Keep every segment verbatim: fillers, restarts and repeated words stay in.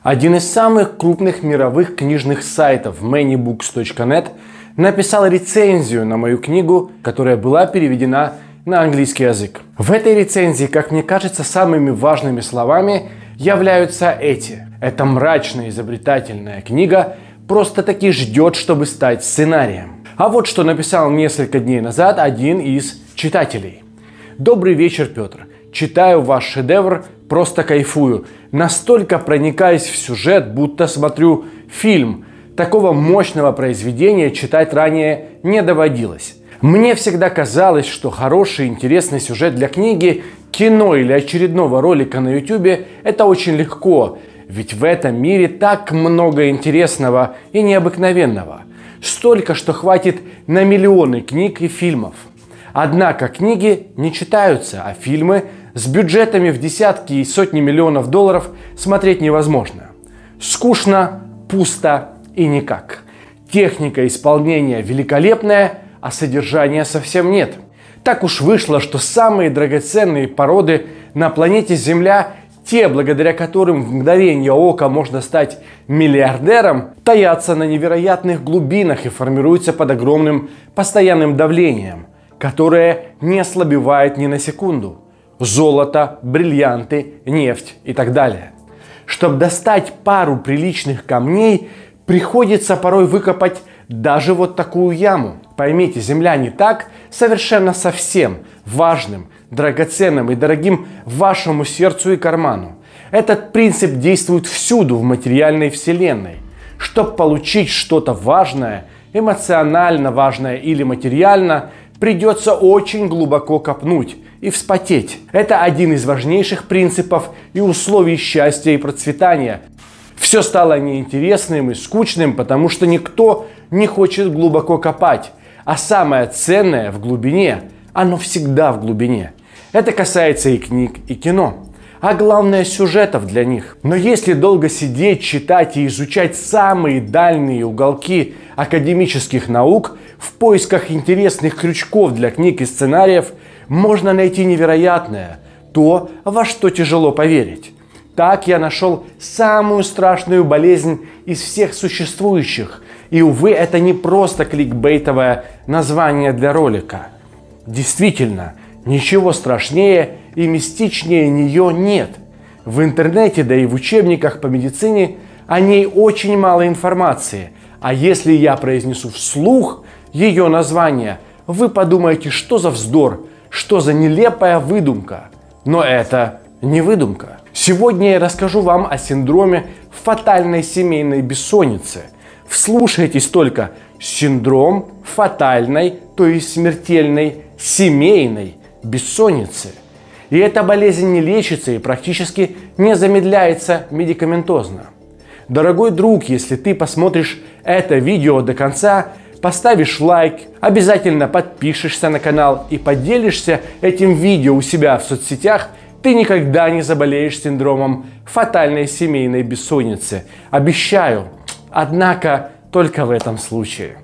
Один из самых крупных мировых книжных сайтов ManyBooks точка нет написал рецензию на мою книгу, которая была переведена на английский язык. В этой рецензии, как мне кажется, самыми важными словами являются эти. Эта мрачная изобретательная книга просто-таки ждет, чтобы стать сценарием. А вот что написал несколько дней назад один из читателей. Добрый вечер, Петр. Читаю ваш шедевр, просто кайфую. Настолько проникаюсь в сюжет, будто смотрю фильм. Такого мощного произведения читать ранее не доводилось. Мне всегда казалось, что хороший, интересный сюжет для книги, кино или очередного ролика на ютубе – это очень легко. Ведь в этом мире так много интересного и необыкновенного. Столько, что хватит на миллионы книг и фильмов. Однако книги не читаются, а фильмы с бюджетами в десятки и сотни миллионов долларов смотреть невозможно. Скучно, пусто и никак. Техника исполнения великолепная, а содержания совсем нет. Так уж вышло, что самые драгоценные породы на планете Земля, те, благодаря которым в мгновение ока можно стать миллиардером, таятся на невероятных глубинах и формируются под огромным постоянным давлением, которое не ослабевает ни на секунду. Золото, бриллианты, нефть и так далее. Чтобы достать пару приличных камней, приходится порой выкопать даже вот такую яму. Поймите, Земля не так совершенно совсем важным, драгоценным и дорогим вашему сердцу и карману. Этот принцип действует всюду в материальной вселенной. Чтобы получить что-то важное, эмоционально важное или материально, придется очень глубоко копнуть и вспотеть. Это один из важнейших принципов и условий счастья и процветания. Все стало неинтересным и скучным, потому что никто не хочет глубоко копать. А самое ценное в глубине, оно всегда в глубине. Это касается и книг, и кино. А главное, сюжетов для них. Но если долго сидеть, читать и изучать самые дальние уголки академических наук в поисках интересных крючков для книг и сценариев, можно найти невероятное, то, во что тяжело поверить. Так я нашел самую страшную болезнь из всех существующих. И, увы, это не просто кликбейтовое название для ролика. Действительно, ничего страшнее и мистичнее нее нет. В интернете, да и в учебниках по медицине о ней очень мало информации. А если я произнесу вслух ее название, вы подумаете, что за вздор, что за нелепая выдумка. Но это не выдумка. Сегодня я расскажу вам о синдроме фатальной семейной бессонницы. Вслушайтесь только: синдром фатальной, то есть смертельной семейной бессонницы. И эта болезнь не лечится и практически не замедляется медикаментозно. Дорогой друг, если ты посмотришь это видео до конца, поставишь лайк, обязательно подпишешься на канал и поделишься этим видео у себя в соцсетях, ты никогда не заболеешь синдромом фатальной семейной бессонницы. Обещаю. Однако только в этом случае.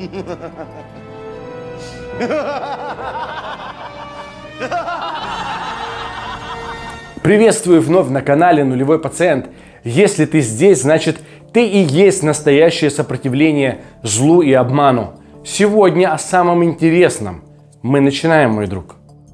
Приветствую вновь на канале Нулевой Пациент. Если ты здесь, значит ты и есть настоящее сопротивление злу и обману. Сегодня о самом интересном. Мы начинаем, мой друг.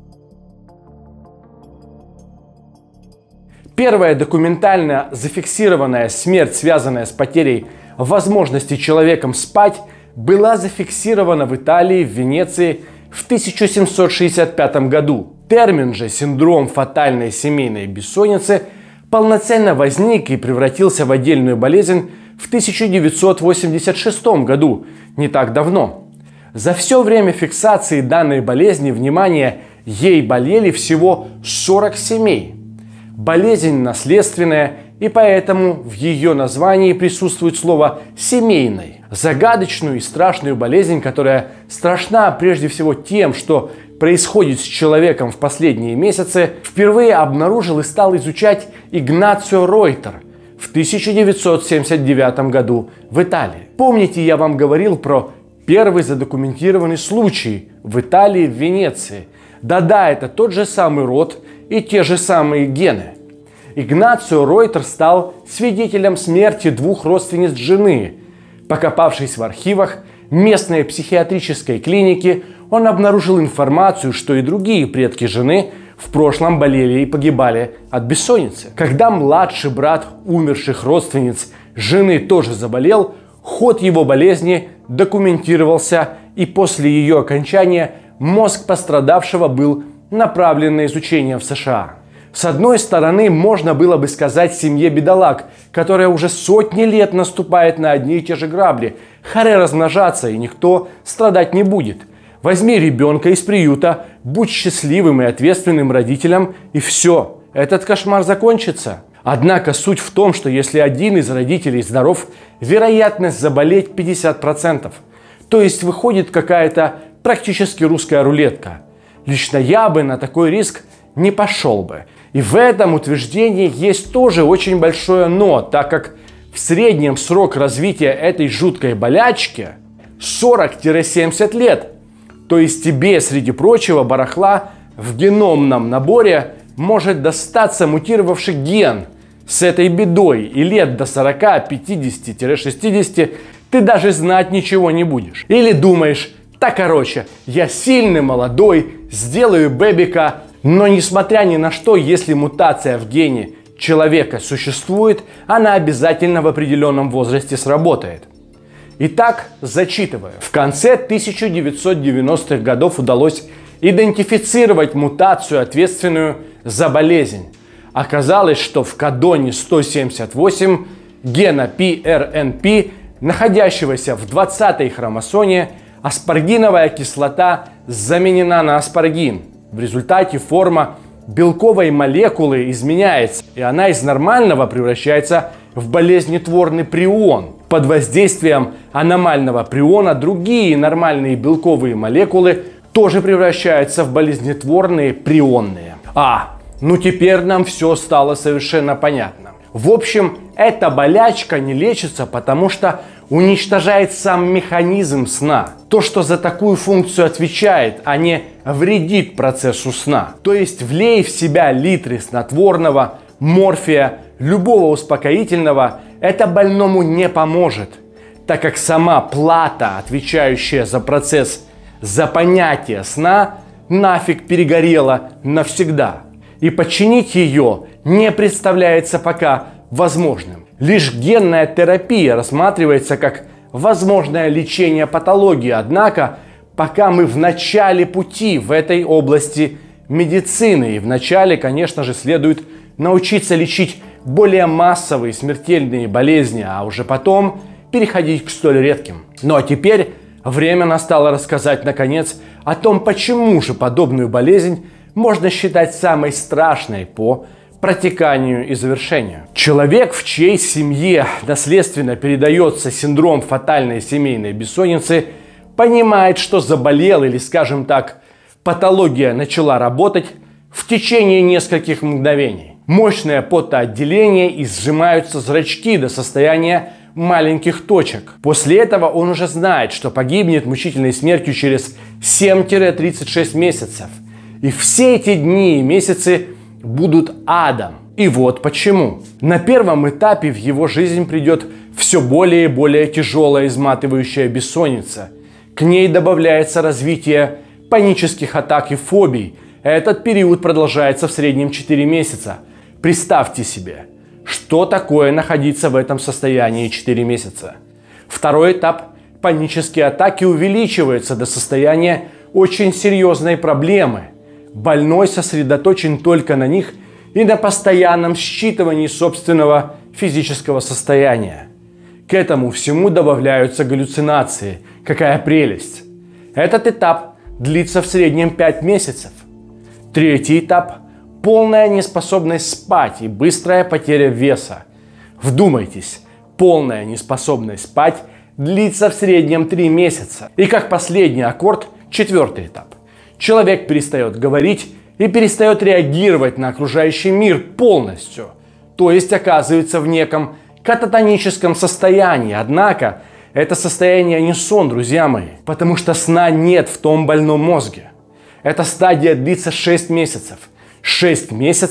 Первая документально зафиксированная смерть, связанная с потерей возможности человеком спать, была зафиксирована в Италии, в Венеции в тысяча семьсот шестьдесят пятом году. Термин же «синдром фатальной семейной бессонницы» полноценно возник и превратился в отдельную болезнь в тысяча девятьсот восемьдесят шестом году, не так давно. За все время фиксации данной болезни, внимание, ей болели всего сорок семей. Болезнь наследственная, и поэтому в ее названии присутствует слово «семейной». Загадочную и страшную болезнь, которая страшна прежде всего тем, что происходит с человеком в последние месяцы, впервые обнаружил и стал изучать Игнацио Ройтер в тысяча девятьсот семьдесят девятом году в Италии. Помните, я вам говорил про первый задокументированный случай в Италии, в Венеции. Да-да, это тот же самый род и те же самые гены. Игнацио Ройтер стал свидетелем смерти двух родственниц жены. Покопавшись в архивах местной психиатрической клиники, он обнаружил информацию, что и другие предки жены в прошлом болели и погибали от бессонницы. Когда младший брат умерших родственниц жены тоже заболел, ход его болезни документировался, и после ее окончания мозг пострадавшего был направлен на изучение в США. С одной стороны, можно было бы сказать семье бедолаг, которая уже сотни лет наступает на одни и те же грабли: харе размножаться, и никто страдать не будет. Возьми ребенка из приюта, будь счастливым и ответственным родителем, и все, этот кошмар закончится. Однако суть в том, что если один из родителей здоров, вероятность заболеть пятьдесят процентов. То есть выходит какая-то практически русская рулетка. Лично я бы на такой риск не пошел бы. И в этом утверждении есть тоже очень большое «но», так как в среднем срок развития этой жуткой болячки сорок-семьдесят лет. То есть тебе, среди прочего барахла, в геномном наборе может достаться мутировавший ген с этой бедой, и лет до сорока, пятидесяти, шестидесяти ты даже знать ничего не будешь. Или думаешь: так, короче, я сильный, молодой, сделаю бэбика. Но несмотря ни на что, если мутация в гене человека существует, она обязательно в определенном возрасте сработает. Итак, зачитываю. В конце тысяча девятьсот девяностых годов удалось идентифицировать мутацию, ответственную за болезнь. Оказалось, что в кодоне сто семьдесят восемь гена пи эр эн пи, находящегося в двадцатой хромосоме, аспаргиновая кислота заменена на аспаргин. В результате форма белковой молекулы изменяется, и она из нормального превращается в болезнетворный прион. Под воздействием аномального приона другие нормальные белковые молекулы тоже превращаются в болезнетворные прионные. А, ну теперь нам все стало совершенно понятно. В общем, эта болячка не лечится, потому что уничтожает сам механизм сна. То, что за такую функцию отвечает, а не вредит процессу сна. То есть влей в себя литры снотворного, морфия, любого успокоительного, это больному не поможет, так как сама плата, отвечающая за процесс, за понятие сна, нафиг перегорела навсегда. И починить ее не представляется пока возможным. Лишь генная терапия рассматривается как возможное лечение патологии, однако пока мы в начале пути в этой области медицины, и вначале, конечно же, следует научиться лечить более массовые смертельные болезни, а уже потом переходить к столь редким. Ну а теперь время настало рассказать, наконец, о том, почему же подобную болезнь можно считать самой страшной по протеканию и завершению. Человек, в чьей семье наследственно передается синдром фатальной семейной бессонницы, понимает, что заболел или, скажем так, патология начала работать в течение нескольких мгновений. Мощное потоотделение и сжимаются зрачки до состояния маленьких точек. После этого он уже знает, что погибнет мучительной смертью через семь-тридцать шесть месяцев. И все эти дни и месяцы будут адом. И вот почему. На первом этапе в его жизнь придет все более и более тяжелая изматывающая бессонница. К ней добавляется развитие панических атак и фобий. Этот период продолжается в среднем четыре месяца. Представьте себе, что такое находиться в этом состоянии четыре месяца. Второй этап – панические атаки увеличиваются до состояния очень серьезной проблемы. Больной сосредоточен только на них и на постоянном считывании собственного физического состояния. К этому всему добавляются галлюцинации. Какая прелесть! Этот этап длится в среднем пять месяцев. Третий этап – полная неспособность спать и быстрая потеря веса. Вдумайтесь, полная неспособность спать длится в среднем три месяца. И как последний аккорд – четвертый этап. Человек перестает говорить и перестает реагировать на окружающий мир полностью. То есть оказывается в неком кататоническом состоянии. Однако это состояние не сон, друзья мои, потому что сна нет в том больном мозге. Эта стадия длится шесть месяцев. шесть месяцев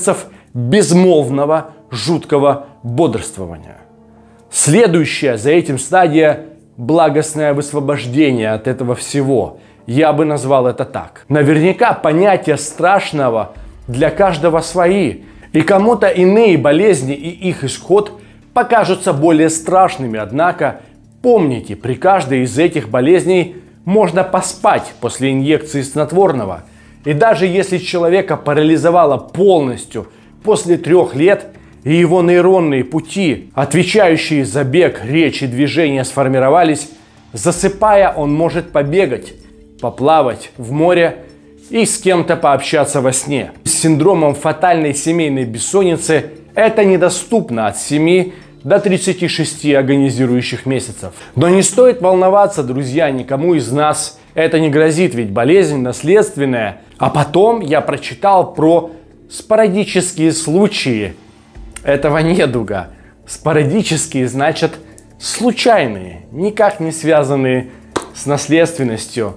безмолвного, жуткого бодрствования. Следующая за этим стадия – благостное высвобождение от этого всего. Я бы назвал это так. Наверняка понятия страшного для каждого свои. И кому-то иные болезни и их исход покажутся более страшными. Однако помните, при каждой из этих болезней можно поспать после инъекции снотворного. И даже если человека парализовало полностью после трех лет, и его нейронные пути, отвечающие за бег, речь и движение, сформировались, засыпая, он может побегать, поплавать в море и с кем-то пообщаться во сне. С синдромом фатальной семейной бессонницы это недоступно от семи до тридцати шести агонизирующих месяцев. Но не стоит волноваться, друзья, никому из нас это не грозит, ведь болезнь наследственная. А потом я прочитал про спорадические случаи этого недуга. Спорадические значит случайные, никак не связанные с наследственностью.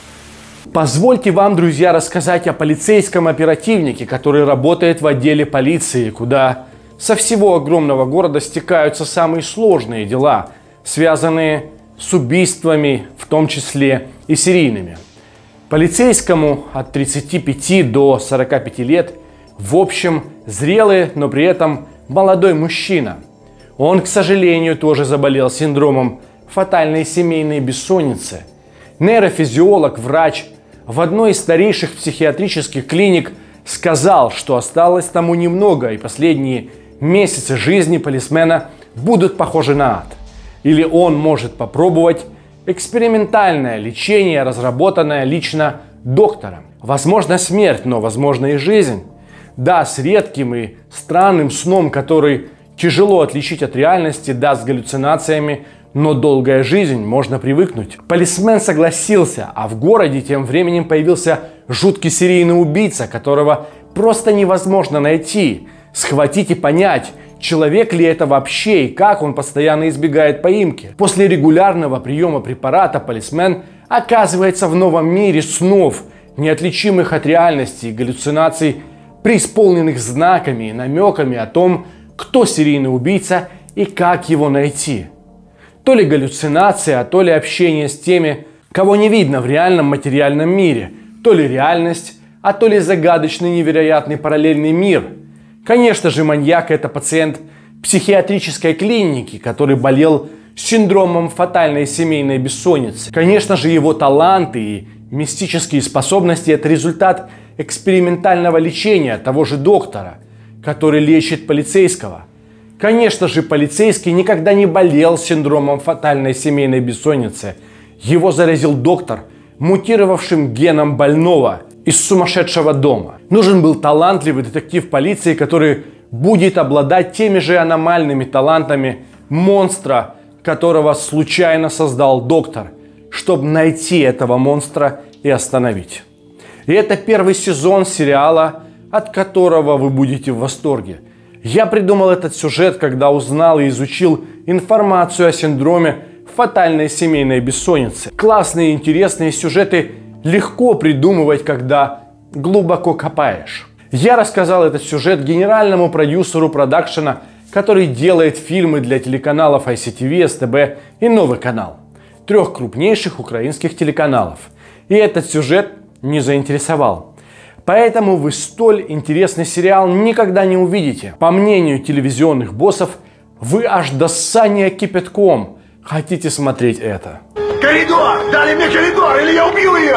Позвольте вам, друзья, рассказать о полицейском оперативнике, который работает в отделе полиции, куда со всего огромного города стекаются самые сложные дела, связанные с убийствами, в том числе и серийными. Полицейскому от тридцати пяти до сорока пяти лет, в общем, зрелый, но при этом молодой мужчина. Он, к сожалению, тоже заболел синдромом фатальной семейной бессонницы. Нейрофизиолог, врач в одной из старейших психиатрических клиник сказал, что осталось тому немного, и последние месяцы жизни полисмена будут похожи на ад. Или он может попробовать экспериментальное лечение, разработанное лично доктором. Возможно смерть, но возможно и жизнь. Да, с редким и странным сном, который тяжело отличить от реальности, да, с галлюцинациями, но долгая жизнь, можно привыкнуть. Полисмен согласился, а в городе тем временем появился жуткий серийный убийца, которого просто невозможно найти, схватить и понять, человек ли это вообще и как он постоянно избегает поимки. После регулярного приема препарата полисмен оказывается в новом мире снов, неотличимых от реальности и галлюцинаций, преисполненных знаками и намеками о том, кто серийный убийца и как его найти. То ли галлюцинация, а то ли общение с теми, кого не видно в реальном материальном мире, то ли реальность, а то ли загадочный невероятный параллельный мир. Конечно же, маньяк – это пациент психиатрической клиники, который болел синдромом фатальной семейной бессонницы. Конечно же, его таланты и мистические способности – это результат экспериментального лечения того же доктора, который лечит полицейского. Конечно же, полицейский никогда не болел синдромом фатальной семейной бессонницы. Его заразил доктор, мутировавшим геном больного из сумасшедшего дома. Нужен был талантливый детектив полиции, который будет обладать теми же аномальными талантами монстра, которого случайно создал доктор, чтобы найти этого монстра и остановить. И это первый сезон сериала, от которого вы будете в восторге. Я придумал этот сюжет, когда узнал и изучил информацию о синдроме фатальной семейной бессонницы. Классные, интересные сюжеты легко придумывать, когда глубоко копаешь. Я рассказал этот сюжет генеральному продюсеру продакшена, который делает фильмы для телеканалов ай си ти ви, эс тэ бэ и Новый канал. Трех крупнейших украинских телеканалов. И этот сюжет не заинтересовал. Поэтому вы столь интересный сериал никогда не увидите. По мнению телевизионных боссов, вы аж до ссания кипятком хотите смотреть это. Коридор! Дали мне коридор, или я убью ее!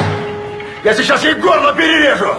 Я сейчас ей горло перережу!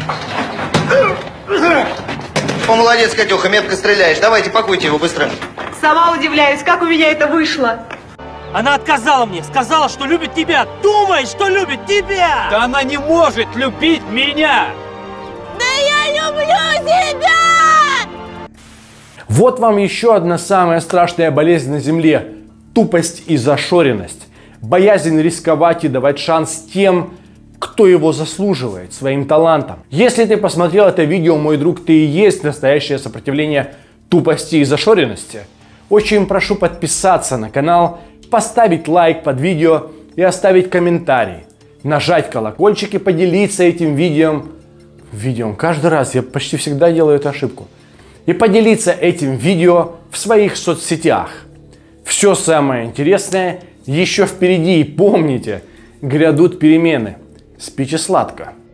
О, молодец, Катюха, метко стреляешь. Давайте, пакуйте его быстро. Сама удивляюсь, как у меня это вышло. Она отказала мне, сказала, что любит тебя. Думает, что любит тебя. Да она не может любить меня. Да я люблю тебя! Вот вам еще одна самая страшная болезнь на Земле. Тупость и зашоренность. Боязнь рисковать и давать шанс тем, кто его заслуживает, своим талантом. Если ты посмотрел это видео, мой друг, ты и есть настоящее сопротивление тупости и зашоренности. Очень прошу подписаться на канал, поставить лайк под видео и оставить комментарий. Нажать колокольчик и поделиться этим видео, видео. Каждый раз я почти всегда делаю эту ошибку. И поделиться этим видео в своих соцсетях. Все самое интересное еще впереди. И помните, грядут перемены. Спите сладко.